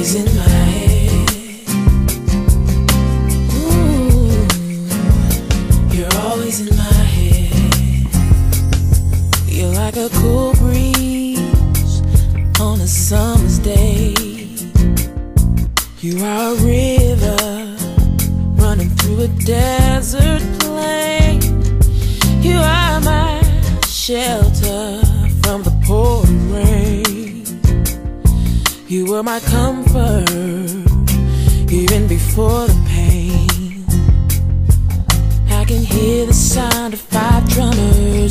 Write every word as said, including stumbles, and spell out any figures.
always in my head. Ooh, you're always in my head. You're like a cool breeze on a summer's day. You are a river running through a desert plain. You are my shelter from the pouring rain. You were my comfort even before the pain. I can hear the sound of five drummers